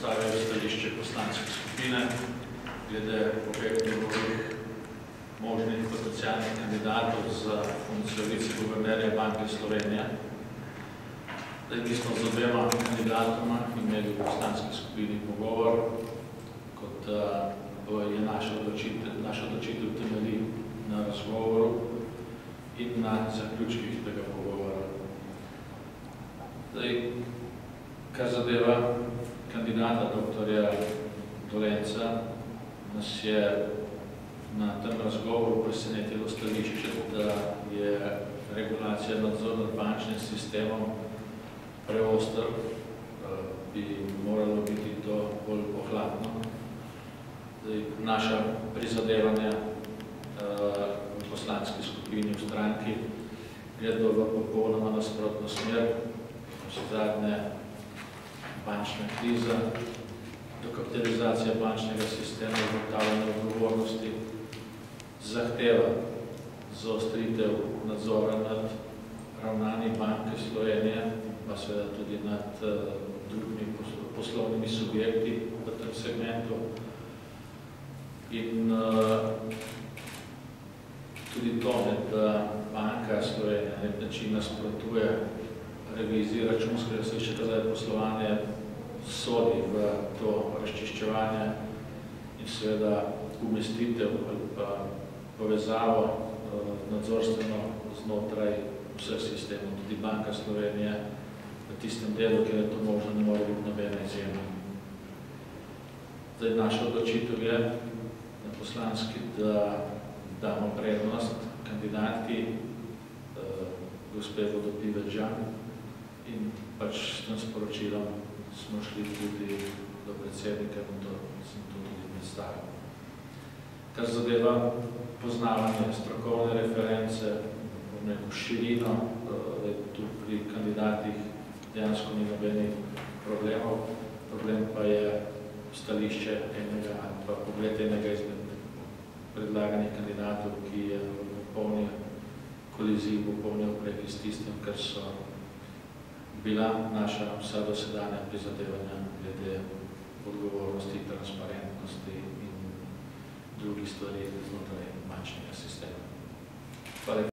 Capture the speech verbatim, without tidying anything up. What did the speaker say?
predstavil stališče poslanske skupine glede obeh njegovih možnih potencialnih kandidatov za funkcijo viceguvernerja Banke Slovenije. Mi smo z obema kandidatoma imeli v poslanski skupini pogovor, kot je naša odločitev temelji na razgovoru in na zaključkih tega pogovora. Zdaj, kar zadeva kandidata doktorja Dolenca, nas je na tem razgovoru presenetilo stališče, da je regulacija nadzor nad bančnim sistemom preoster, bi moralo biti to bolj pohladno. Naša prizadevanja v poslanski skupini, v stranki, gredo v popolnoma nasprotno smer. Zadnje bančna kriza, dokapitalizacija bančnega sistema, ugotavljanje odgovornosti, zahteva zaostritev nadzora nad ravnanji Banke Slovenije, pa seveda tudi nad drugimi poslovnimi subjekti v tem segmentu. In tudi to, da Banka Slovenije na nek način nasprotuje reviziji računskega sodišča za poslovanje, sodi v to razčiščevanje in seveda umestitev ali pa povezavo nadzorstveno znotraj vseh sistemov, tudi Banka Slovenije v tistem delu, kjer je to možno, ne more biti nobena izjema. Zdaj, naša odločitev je na poslanski, da damo prednost kandidatki gospe Vodopivec Jean in pač s tem sporočilom smo šli tudi do predsednika in to sem to tudi predstavil. Kar zadeva poznavanje strokovne reference, neko širino, tu pri kandidatih dejansko ni nobenih problemov. Problem pa je stališče enega ali pa pogled enega izmed predlaganih kandidatov, ki je v polni koliziji, v polni opreki s tistim, kar so bila naša vsa dosedanja prizadevanja glede odgovornosti, transparentnosti in drugih stvari znotraj bančnega sistema. Hvala.